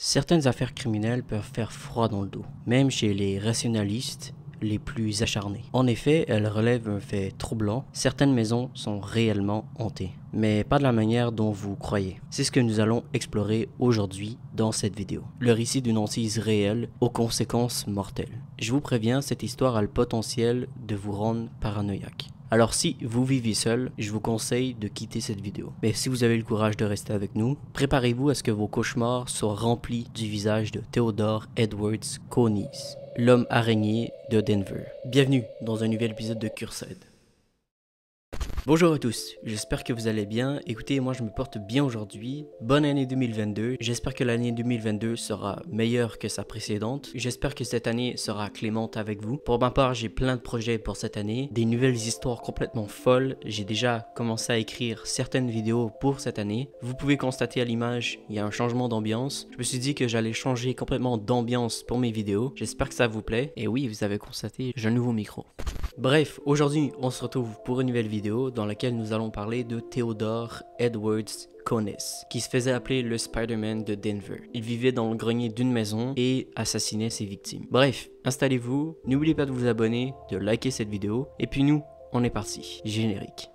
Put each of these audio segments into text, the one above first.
Certaines affaires criminelles peuvent faire froid dans le dos, même chez les rationalistes les plus acharnés. En effet, elles relèvent un fait troublant. Certaines maisons sont réellement hantées, mais pas de la manière dont vous croyez. C'est ce que nous allons explorer aujourd'hui dans cette vidéo. Le récit d'une hantise réelle aux conséquences mortelles. Je vous préviens, cette histoire a le potentiel de vous rendre paranoïaque. Alors si vous vivez seul, je vous conseille de quitter cette vidéo. Mais si vous avez le courage de rester avec nous, préparez-vous à ce que vos cauchemars soient remplis du visage de Theodore Edwards Conis, l'homme araignée de Denver. Bienvenue dans un nouvel épisode de Cursed. Bonjour à tous, j'espère que vous allez bien. Écoutez, moi je me porte bien aujourd'hui. Bonne année 2022. J'espère que l'année 2022 sera meilleure que sa précédente. J'espère que cette année sera clémente avec vous. Pour ma part, j'ai plein de projets pour cette année. Des nouvelles histoires complètement folles. J'ai déjà commencé à écrire certaines vidéos pour cette année. Vous pouvez constater à l'image, il y a un changement d'ambiance. Je me suis dit que j'allais changer complètement d'ambiance pour mes vidéos. J'espère que ça vous plaît. Et oui, vous avez constaté, j'ai un nouveau micro. Bref, aujourd'hui, on se retrouve pour une nouvelle vidéo dans laquelle nous allons parler de Theodore Edwards Conis, qui se faisait appeler le Spider-Man de Denver. Il vivait dans le grenier d'une maison et assassinait ses victimes. Bref, installez-vous, n'oubliez pas de vous abonner, de liker cette vidéo, et puis nous, on est parti. Générique.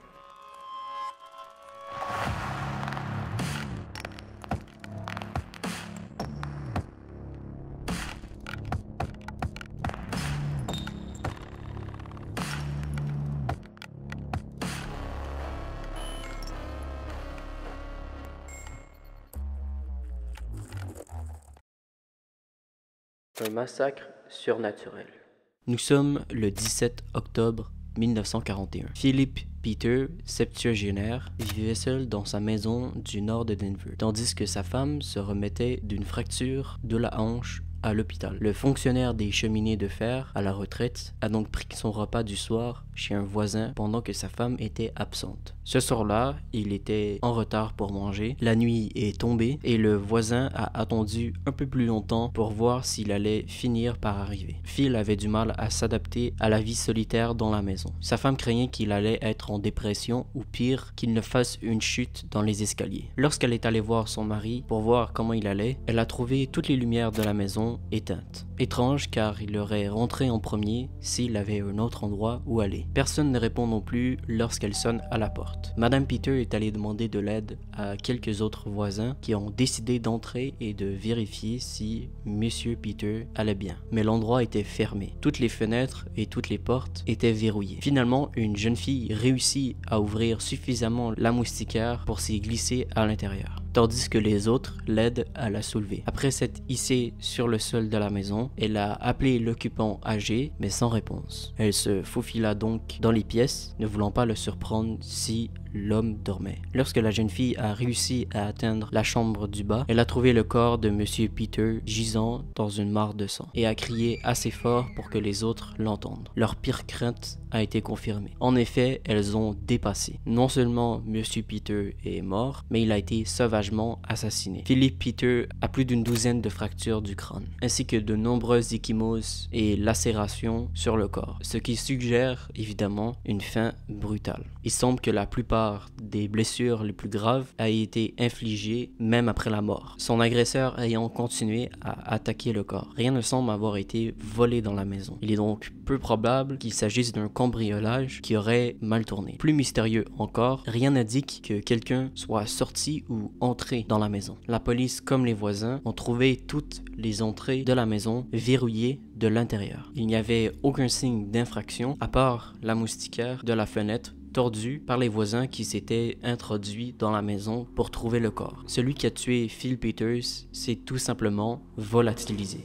Un massacre surnaturel. Nous sommes le 17 octobre 1941. Philip Peter, septuagénaire, vivait seul dans sa maison du nord de Denver, tandis que sa femme se remettait d'une fracture de la hanche à l'hôpital. Le fonctionnaire des cheminées de fer, à la retraite, a donc pris son repas du soir chez un voisin pendant que sa femme était absente. Ce soir-là, il était en retard pour manger. La nuit est tombée et le voisin a attendu un peu plus longtemps pour voir s'il allait finir par arriver. Phil avait du mal à s'adapter à la vie solitaire dans la maison. Sa femme craignait qu'il allait être en dépression ou pire, qu'il ne fasse une chute dans les escaliers. Lorsqu'elle est allée voir son mari pour voir comment il allait, elle a trouvé toutes les lumières de la maison éteintes. Étrange car il aurait rentré en premier s'il avait un autre endroit où aller. Personne ne répond non plus lorsqu'elle sonne à la porte. Madame Peter est allée demander de l'aide à quelques autres voisins qui ont décidé d'entrer et de vérifier si Monsieur Peter allait bien. Mais l'endroit était fermé. Toutes les fenêtres et toutes les portes étaient verrouillées. Finalement, une jeune fille réussit à ouvrir suffisamment la moustiquaire pour s'y glisser à l'intérieur, tandis que les autres l'aident à la soulever. Après s'être hissée sur le sol de la maison, elle a appelé l'occupant âgé, mais sans réponse. Elle se faufila donc dans les pièces, ne voulant pas le surprendre si l'homme dormait. Lorsque la jeune fille a réussi à atteindre la chambre du bas, elle a trouvé le corps de Monsieur Peter gisant dans une mare de sang et a crié assez fort pour que les autres l'entendent. Leur pire crainte a été confirmée. En effet, elles ont dépassé. Non seulement Monsieur Peter est mort, mais il a été sauvagement assassiné. Philip Peter a plus d'une douzaine de fractures du crâne, ainsi que de nombreuses ecchymoses et lacérations sur le corps, ce qui suggère évidemment une fin brutale. Il semble que la plupart des blessures les plus graves a été infligées même après la mort, son agresseur ayant continué à attaquer le corps. Rien ne semble avoir été volé dans la maison. Il est donc peu probable qu'il s'agisse d'un cambriolage qui aurait mal tourné. Plus mystérieux encore, rien n'indique que quelqu'un soit sorti ou entré dans la maison. La police comme les voisins ont trouvé toutes les entrées de la maison verrouillées de l'intérieur. Il n'y avait aucun signe d'infraction à part la moustiquaire de la fenêtre tordue par les voisins qui s'étaient introduits dans la maison pour trouver le corps. Celui qui a tué Phil Peters s'est tout simplement volatilisé.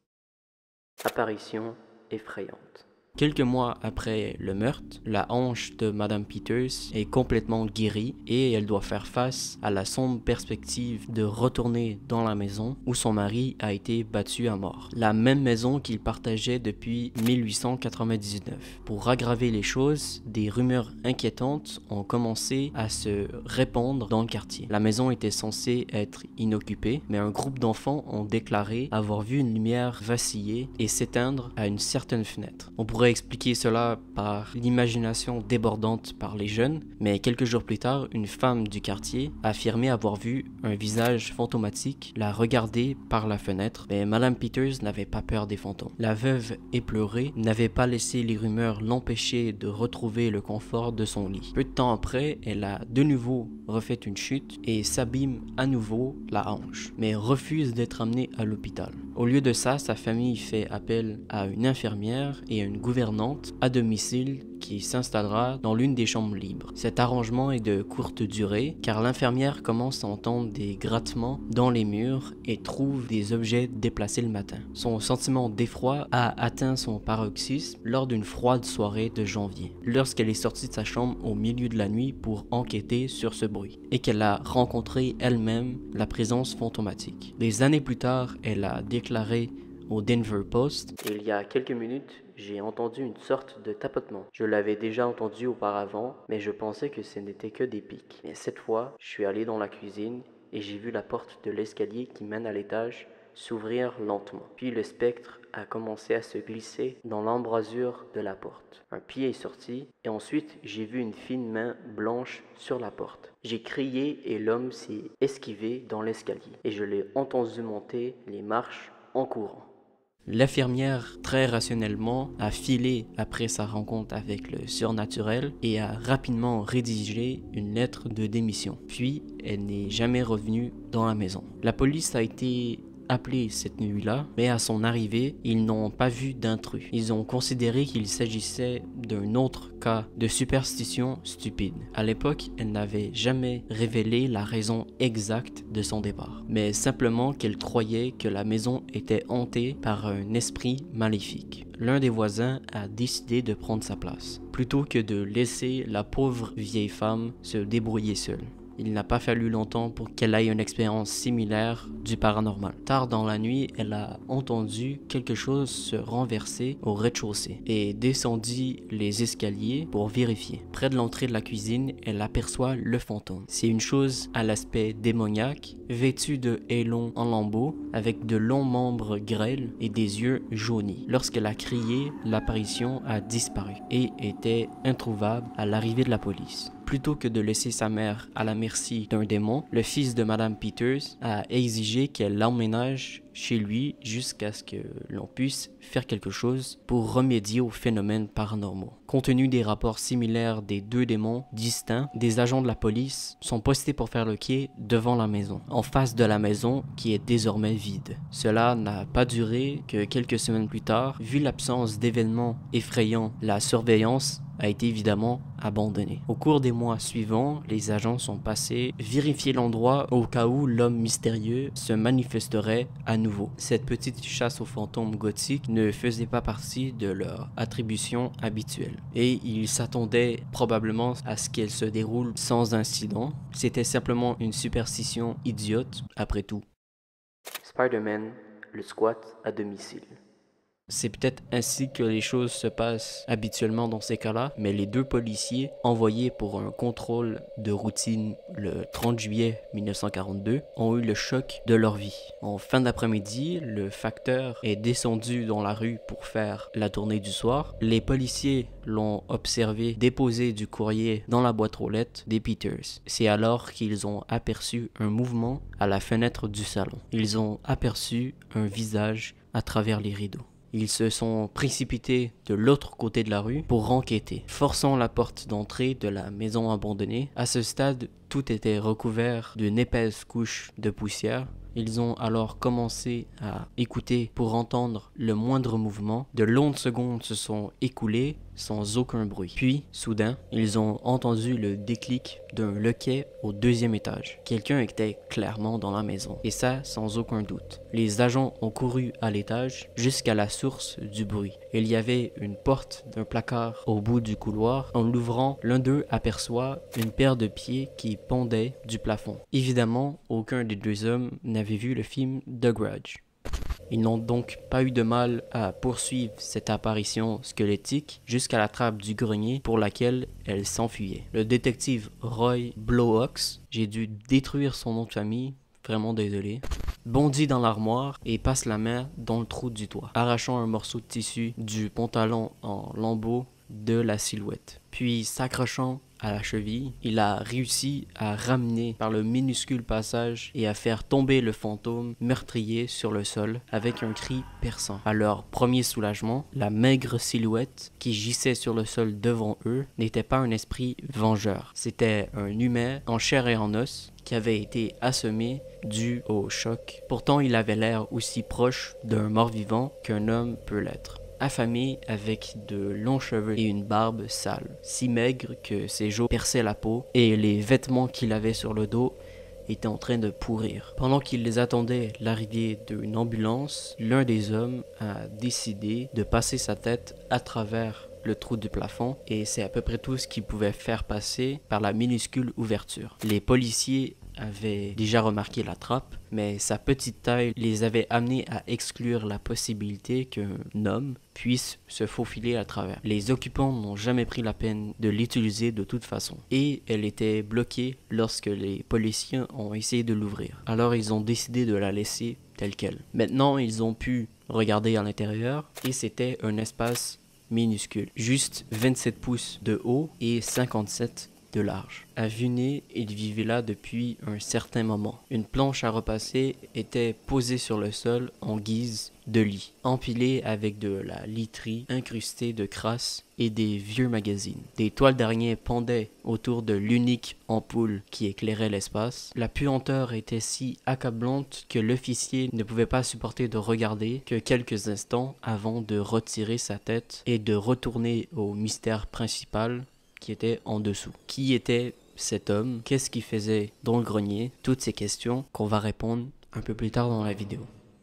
Apparition effrayante. Quelques mois après le meurtre, la hanche de Madame Peters est complètement guérie et elle doit faire face à la sombre perspective de retourner dans la maison où son mari a été battu à mort. La même maison qu'il partageait depuis 1899. Pour aggraver les choses, des rumeurs inquiétantes ont commencé à se répandre dans le quartier. La maison était censée être inoccupée, mais un groupe d'enfants ont déclaré avoir vu une lumière vaciller et s'éteindre à une certaine fenêtre. On pourrait pourrait expliquer cela par l'imagination débordante par les jeunes, mais quelques jours plus tard, une femme du quartier a affirmé avoir vu un visage fantomatique la regarder par la fenêtre, mais Madame Peters n'avait pas peur des fantômes. La veuve éplorée n'avait pas laissé les rumeurs l'empêcher de retrouver le confort de son lit. Peu de temps après, elle a de nouveau refait une chute et s'abîme à nouveau la hanche, mais refuse d'être amenée à l'hôpital. Au lieu de ça, sa famille fait appel à une infirmière et à une gouvernante à domicile qui s'installera dans l'une des chambres libres. Cet arrangement est de courte durée car l'infirmière commence à entendre des grattements dans les murs et trouve des objets déplacés le matin. Son sentiment d'effroi a atteint son paroxysme lors d'une froide soirée de janvier, lorsqu'elle est sortie de sa chambre au milieu de la nuit pour enquêter sur ce bruit et qu'elle a rencontré elle-même la présence fantomatique. Des années plus tard, elle a déclaré au Denver Post: il y a quelques minutes, j'ai entendu une sorte de tapotement. Je l'avais déjà entendu auparavant, mais je pensais que ce n'était que des pics. Mais cette fois, je suis allé dans la cuisine et j'ai vu la porte de l'escalier qui mène à l'étage s'ouvrir lentement. Puis le spectre a commencé à se glisser dans l'embrasure de la porte. Un pied est sorti et ensuite j'ai vu une fine main blanche sur la porte. J'ai crié et l'homme s'est esquivé dans l'escalier et je l'ai entendu monter les marches en courant. L'infirmière, très rationnellement, a filé après sa rencontre avec le surnaturel et a rapidement rédigé une lettre de démission. Puis, elle n'est jamais revenue dans la maison. La police a été appelée cette nuit-là, mais à son arrivée, ils n'ont pas vu d'intrus. Ils ont considéré qu'il s'agissait d'un autre cas de superstition stupide. À l'époque, elle n'avait jamais révélé la raison exacte de son départ, mais simplement qu'elle croyait que la maison était hantée par un esprit maléfique. L'un des voisins a décidé de prendre sa place, plutôt que de laisser la pauvre vieille femme se débrouiller seule. Il n'a pas fallu longtemps pour qu'elle ait une expérience similaire du paranormal. Tard dans la nuit, elle a entendu quelque chose se renverser au rez-de-chaussée et descendit les escaliers pour vérifier. Près de l'entrée de la cuisine, elle aperçoit le fantôme. C'est une chose à l'aspect démoniaque, vêtue de hélons en lambeaux, avec de longs membres grêles et des yeux jaunis. Lorsqu'elle a crié, l'apparition a disparu et était introuvable à l'arrivée de la police. Plutôt que de laisser sa mère à la merci d'un démon, le fils de Madame Peters a exigé qu'elle l'emménage chez lui jusqu'à ce que l'on puisse faire quelque chose pour remédier aux phénomènes paranormaux. Compte tenu des rapports similaires des deux démons distincts, des agents de la police sont postés pour faire le quai devant la maison, en face de la maison qui est désormais vide. Cela n'a pas duré que quelques semaines plus tard, vu l'absence d'événements effrayants, la surveillance a été évidemment abandonnée. Au cours des mois suivants, les agents sont passés vérifier l'endroit au cas où l'homme mystérieux se manifesterait à nouveau. Cette petite chasse aux fantômes gothiques ne faisait pas partie de leur attribution habituelle et ils s'attendaient probablement à ce qu'elle se déroule sans incident. C'était simplement une superstition idiote après tout. Spider-Man, le squat à domicile. C'est peut-être ainsi que les choses se passent habituellement dans ces cas-là, mais les deux policiers envoyés pour un contrôle de routine le 30 juillet 1942 ont eu le choc de leur vie. En fin d'après-midi, le facteur est descendu dans la rue pour faire la tournée du soir. Les policiers l'ont observé déposer du courrier dans la boîte aux lettres des Peters. C'est alors qu'ils ont aperçu un mouvement à la fenêtre du salon. Ils ont aperçu un visage à travers les rideaux. Ils se sont précipités de l'autre côté de la rue pour enquêter, forçant la porte d'entrée de la maison abandonnée. À ce stade, tout était recouvert d'une épaisse couche de poussière. Ils ont alors commencé à écouter pour entendre le moindre mouvement. De longues secondes se sont écoulées sans aucun bruit. Puis, soudain, ils ont entendu le déclic d'un loquet au deuxième étage. Quelqu'un était clairement dans la maison, et ça sans aucun doute. Les agents ont couru à l'étage jusqu'à la source du bruit. Il y avait une porte d'un placard au bout du couloir. En l'ouvrant, l'un d'eux aperçoit une paire de pieds qui pendait du plafond. Évidemment, aucun des deux hommes n'avait vu le film The Grudge. Ils n'ont donc pas eu de mal à poursuivre cette apparition squelettique jusqu'à la trappe du grenier pour laquelle elle s'enfuyait. Le détective Roy Blowhawks, j'ai dû détruire son nom de famille, vraiment désolé. bondit dans l'armoire et passe la main dans le trou du toit, arrachant un morceau de tissu du pantalon en lambeaux de la silhouette. Puis, s'accrochant à la cheville, il a réussi à ramener par le minuscule passage et à faire tomber le fantôme meurtrier sur le sol avec un cri perçant. À leur premier soulagement, la maigre silhouette qui gissait sur le sol devant eux n'était pas un esprit vengeur. C'était un humain en chair et en os qui avait été assommé dû au choc. Pourtant, il avait l'air aussi proche d'un mort-vivant qu'un homme peut l'être. Affamé, avec de longs cheveux et une barbe sale, si maigre que ses joues perçaient la peau et les vêtements qu'il avait sur le dos étaient en train de pourrir. Pendant qu'ils attendaient l'arrivée d'une ambulance, l'un des hommes a décidé de passer sa tête à travers le trou du plafond et c'est à peu près tout ce qu'il pouvait faire passer par la minuscule ouverture. Les policiers avaient déjà remarqué la trappe, mais sa petite taille les avait amenés à exclure la possibilité qu'un homme puisse se faufiler à travers. Les occupants n'ont jamais pris la peine de l'utiliser de toute façon, et elle était bloquée lorsque les policiers ont essayé de l'ouvrir. Alors ils ont décidé de la laisser telle qu'elle. Maintenant, ils ont pu regarder à l'intérieur, et c'était un espace minuscule, juste 27 pouces de haut et 57 de large. À vue nue, il vivait là depuis un certain moment. Une planche à repasser était posée sur le sol en guise de lit, empilée avec de la literie incrustée de crasse et des vieux magazines. Des toiles d'araignée pendaient autour de l'unique ampoule qui éclairait l'espace. La puanteur était si accablante que l'officier ne pouvait pas supporter de regarder que quelques instants avant de retirer sa tête et de retourner au mystère principal qui était en dessous. Qui était cet homme? Qu'est-ce qu'il faisait dans le grenier? Toutes ces questions qu'on va répondre un peu plus tard dans la vidéo.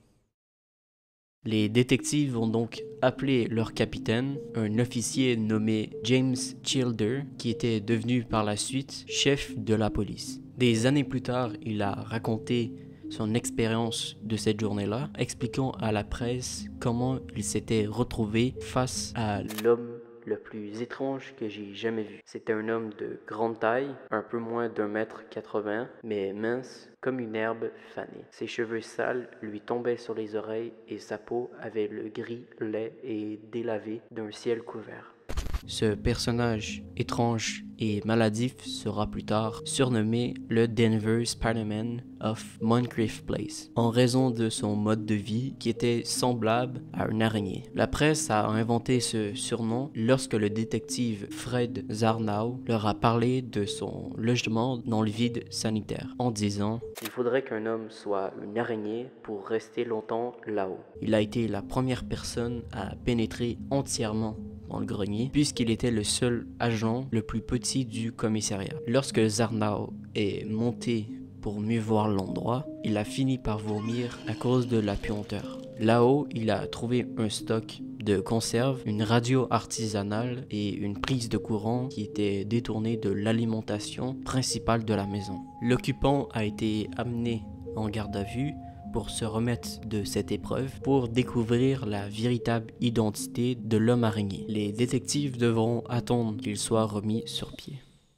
Les détectives vont donc appeler leur capitaine, un officier nommé James Childer, qui était devenu par la suite chef de la police. Des années plus tard, il a raconté son expérience de cette journée-là, expliquant à la presse comment il s'était retrouvé face à l'homme le plus étrange que j'ai jamais vu. C'était un homme de grande taille, un peu moins d'1,80 m, mais mince comme une herbe fanée. Ses cheveux sales lui tombaient sur les oreilles et sa peau avait le gris laid et délavé d'un ciel couvert. Ce personnage étrange et maladif sera plus tard surnommé le Denver Spider-Man of Moncrief Place, en raison de son mode de vie qui était semblable à une araignée. La presse a inventé ce surnom lorsque le détective Fred Zarnow leur a parlé de son logement dans le vide sanitaire, en disant « Il faudrait qu'un homme soit une araignée pour rester longtemps là-haut. » Il a été la première personne à pénétrer entièrement dans le grenier, puisqu'il était le seul agent le plus petit du commissariat. Lorsque Zarnow est monté pour mieux voir l'endroit, il a fini par vomir à cause de la puanteur. Là-haut, il a trouvé un stock de conserves, une radio artisanale et une prise de courant qui était détournée de l'alimentation principale de la maison. L'occupant a été amené en garde à vue pour se remettre de cette épreuve, pour découvrir la véritable identité de l'homme araignée. Les détectives devront attendre qu'il soit remis sur pied.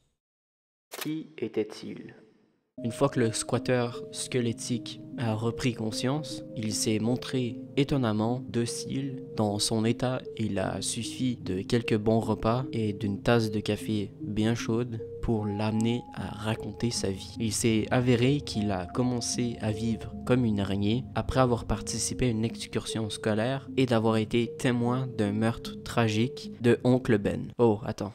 Qui était-il? Une fois que le squatter squelettique a repris conscience, il s'est montré étonnamment docile. Dans son état, il a suffi de quelques bons repas et d'une tasse de café bien chaude pour l'amener à raconter sa vie. Il s'est avéré qu'il a commencé à vivre comme une araignée après avoir participé à une excursion scolaire et d'avoir été témoin d'un meurtre tragique de Oncle Ben. Oh, attends.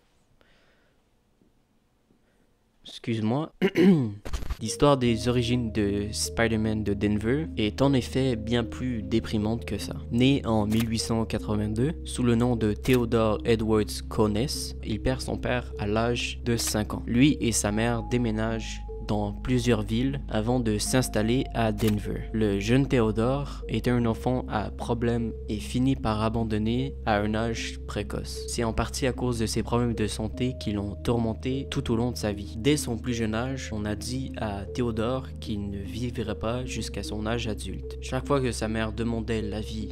Excuse-moi. L'histoire des origines de Spider-Man de Denver est en effet bien plus déprimante que ça. Né en 1882, sous le nom de Theodore Edwards Connes, il perd son père à l'âge de 5 ans. Lui et sa mère déménagent dans plusieurs villes avant de s'installer à Denver. Le jeune Theodore était un enfant à problème et finit par abandonner à un âge précoce. C'est en partie à cause de ses problèmes de santé qui l'ont tourmenté tout au long de sa vie. Dès son plus jeune âge, on a dit à Theodore qu'il ne vivrait pas jusqu'à son âge adulte. Chaque fois que sa mère demandait l'avis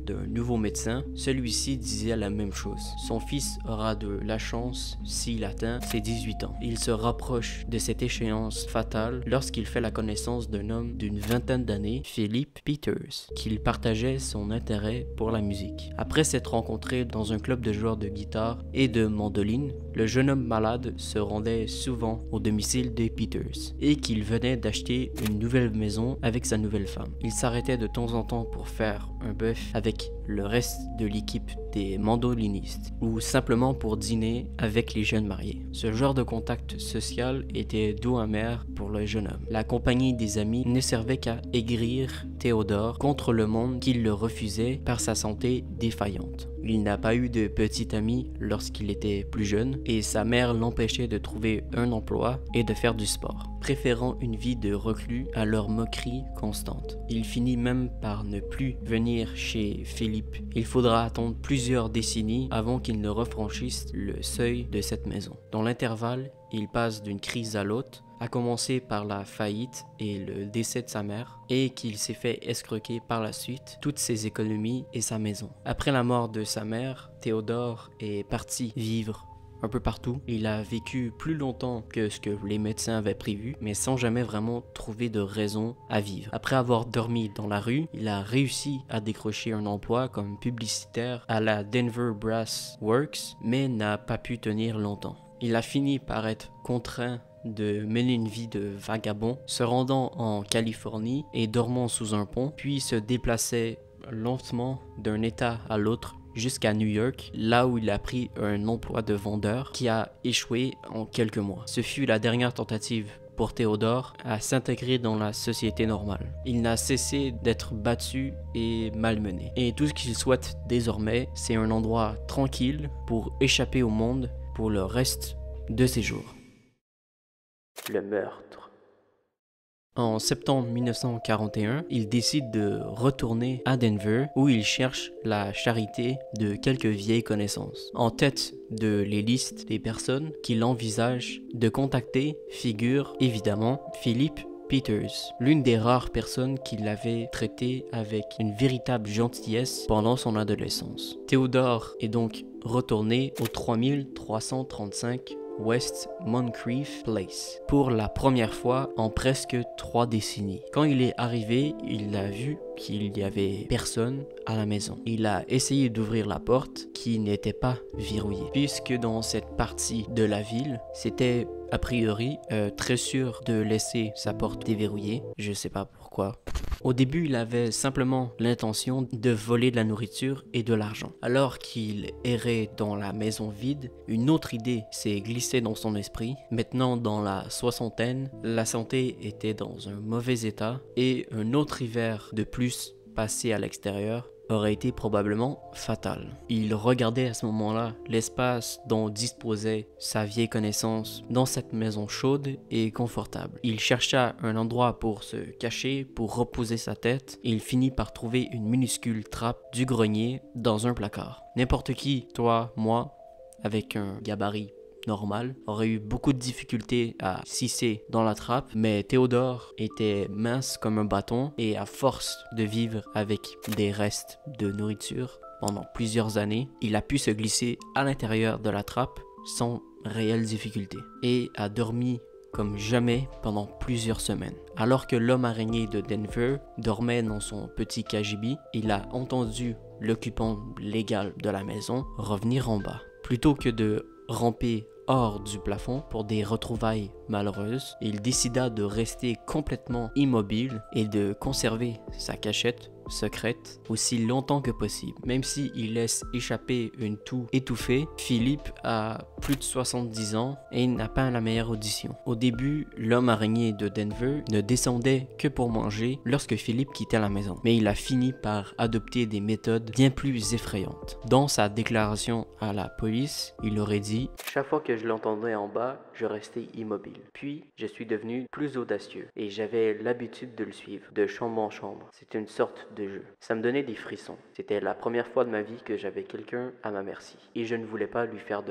d'un nouveau médecin, celui-ci disait la même chose. Son fils aura de la chance s'il atteint ses 18 ans. Il se rapproche de cette échéance fatale lorsqu'il fait la connaissance d'un homme d'une vingtaine d'années, Philip Peters, qu'il partageait son intérêt pour la musique. Après s'être rencontré dans un club de joueurs de guitare et de mandoline, le jeune homme malade se rendait souvent au domicile des Peters et qu'il venait d'acheter une nouvelle maison avec sa nouvelle femme. Il s'arrêtait de temps en temps pour faire un bœuf avec le reste de l'équipe des mandolinistes ou simplement pour dîner avec les jeunes mariés. Ce genre de contact social était doux amer pour le jeune homme. La compagnie des amis ne servait qu'à aigrir Théodore contre le monde qui le refusait par sa santé défaillante. Il n'a pas eu de petit ami lorsqu'il était plus jeune et sa mère l'empêchait de trouver un emploi et de faire du sport, préférant une vie de reclus à leur moquerie constante. Il finit même par ne plus venir chez Philippe. Il faudra attendre plusieurs décennies avant qu'il ne refranchisse le seuil de cette maison. Dans l'intervalle, il passe d'une crise à l'autre, à commencer par la faillite et le décès de sa mère, et qu'il s'est fait escroquer par la suite toutes ses économies et sa maison. Après la mort de sa mère, Théodore est parti vivre un peu partout. Il a vécu plus longtemps que ce que les médecins avaient prévu, mais sans jamais vraiment trouver de raison à vivre. Après avoir dormi dans la rue, il a réussi à décrocher un emploi comme publicitaire à la Denver Brass Works, mais n'a pas pu tenir longtemps. Il a fini par être contraint de mener une vie de vagabond, se rendant en Californie et dormant sous un pont, puis se déplaçait lentement d'un état à l'autre jusqu'à New York, là où il a pris un emploi de vendeur qui a échoué en quelques mois. Ce fut la dernière tentative pour Théodore à s'intégrer dans la société normale. Il n'a cessé d'être battu et malmené. Et tout ce qu'il souhaite désormais, c'est un endroit tranquille pour échapper au monde pour le reste de ses jours. Le meurtre. En septembre 1941, il décide de retourner à Denver où il cherche la charité de quelques vieilles connaissances. En tête de les listes des personnes qu'il envisage de contacter figure évidemment Philip Peters, l'une des rares personnes qui l'avait traité avec une véritable gentillesse pendant son adolescence. Théodore est donc retourné au 3335 West Moncrief Place pour la première fois en presque 3 décennies. Quand il est arrivé, il a vu qu'il n'y avait personne à la maison. Il a essayé d'ouvrir la porte qui n'était pas verrouillée, puisque dans cette partie de la ville, c'était a priori très sûr de laisser sa porte déverrouillée. Je sais pas pourquoi. Au début, il avait simplement l'intention de voler de la nourriture et de l'argent. Alors qu'il errait dans la maison vide, une autre idée s'est glissée dans son esprit. Maintenant, dans la soixantaine, la santé était dans un mauvais état et un autre hiver de plus passé à l'extérieur aurait été probablement fatal. Il regardait à ce moment-là l'espace dont disposait sa vieille connaissance dans cette maison chaude et confortable. Il chercha un endroit pour se cacher, pour reposer sa tête, et il finit par trouver une minuscule trappe du grenier dans un placard. N'importe qui, toi, moi, avec un gabarit normal, aurait eu beaucoup de difficultés à s'hisser dans la trappe, mais Théodore était mince comme un bâton et à force de vivre avec des restes de nourriture pendant plusieurs années, il a pu se glisser à l'intérieur de la trappe sans réelle difficulté et a dormi comme jamais pendant plusieurs semaines. Alors que l'homme araignée de Denver dormait dans son petit cagibi, il a entendu l'occupant légal de la maison revenir en bas. Plutôt que de ramper hors du plafond pour des retrouvailles malheureuses, il décida de rester complètement immobile et de conserver sa cachette secrète aussi longtemps que possible. Même s'il laisse échapper une toux étouffée, Philippe a plus de 70 ans et n'a pas la meilleure audition. Au début, l'homme araignée de Denver ne descendait que pour manger lorsque Philippe quittait la maison. Mais il a fini par adopter des méthodes bien plus effrayantes. Dans sa déclaration à la police, il aurait dit « Chaque fois que je l'entendais en bas, je restais immobile. Puis, je suis devenu plus audacieux et j'avais l'habitude de le suivre, de chambre en chambre. C'était une sorte de jeu. Ça me donnait des frissons. C'était la première fois de ma vie que j'avais quelqu'un à ma merci et je ne voulais pas lui faire de mal. »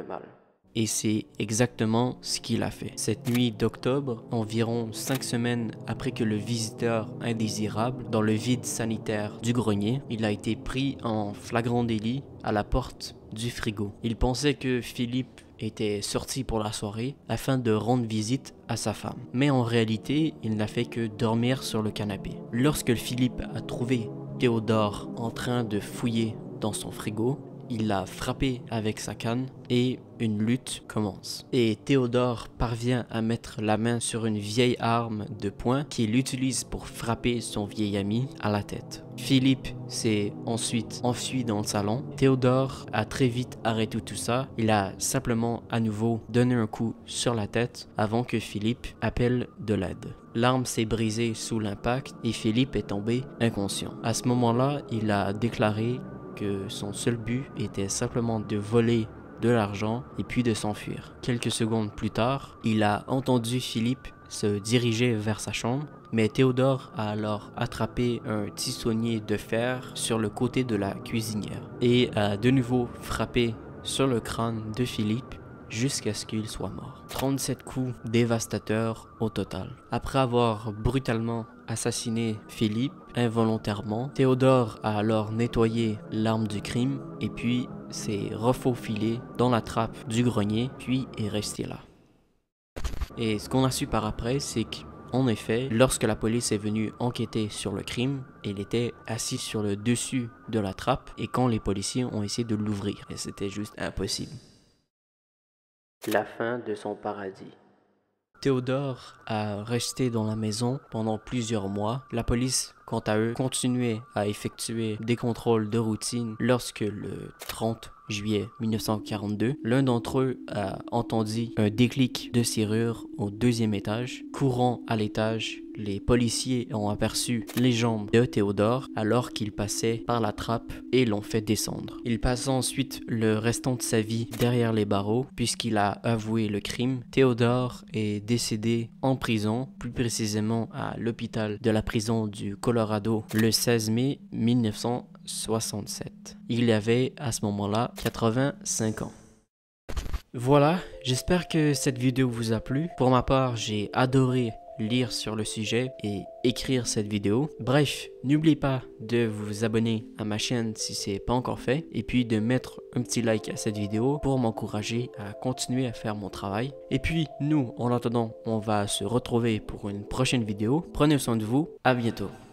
Et c'est exactement ce qu'il a fait. Cette nuit d'octobre, environ 5 semaines après que le visiteur indésirable dans le vide sanitaire du grenier, il a été pris en flagrant délit à la porte du frigo. Il pensait que Philippe était sorti pour la soirée afin de rendre visite à sa femme. Mais en réalité, il n'a fait que dormir sur le canapé. Lorsque Philippe a trouvé Théodore en train de fouiller dans son frigo, il l'a frappé avec sa canne et une lutte commence. Et Théodore parvient à mettre la main sur une vieille arme de poing qu'il utilise pour frapper son vieil ami à la tête. Philippe s'est ensuite enfui dans le salon. Théodore a très vite arrêté tout ça. Il a simplement à nouveau donné un coup sur la tête avant que Philippe appelle de l'aide. L'arme s'est brisée sous l'impact et Philippe est tombé inconscient. À ce moment-là, il a déclaré que son seul but était simplement de voler de l'argent et puis de s'enfuir. Quelques secondes plus tard, il a entendu Philippe se diriger vers sa chambre, mais Théodore a alors attrapé un tissonnier de fer sur le côté de la cuisinière et a de nouveau frappé sur le crâne de Philippe jusqu'à ce qu'il soit mort. 37 coups dévastateurs au total. Après avoir brutalement assassiné Philippe involontairement, Théodore a alors nettoyé l'arme du crime et puis s'est refaufilé dans la trappe du grenier puis est resté là. Et ce qu'on a su par après, c'est qu'en effet, lorsque la police est venue enquêter sur le crime, il était assis sur le dessus de la trappe et quand les policiers ont essayé de l'ouvrir, et c'était juste impossible. La fin de son paradis. Théodore a resté dans la maison pendant plusieurs mois. La police, quant à eux, continuait à effectuer des contrôles de routine lorsque le 30 juillet 1942, l'un d'entre eux a entendu un déclic de serrure au deuxième étage. Courant à l'étage, les policiers ont aperçu les jambes de Théodore alors qu'il passait par la trappe et l'ont fait descendre. Il passa ensuite le restant de sa vie derrière les barreaux puisqu'il a avoué le crime. Théodore est décédé en prison, plus précisément à l'hôpital de la prison du Colorado le 16 mai 1967. Il avait à ce moment-là 85 ans. Voilà, j'espère que cette vidéo vous a plu. Pour ma part, j'ai adoré lire sur le sujet et écrire cette vidéo. Bref, n'oubliez pas de vous abonner à ma chaîne si ce n'est pas encore fait et puis de mettre un petit like à cette vidéo pour m'encourager à continuer à faire mon travail. Et puis nous, en attendant, on va se retrouver pour une prochaine vidéo. Prenez soin de vous, à bientôt.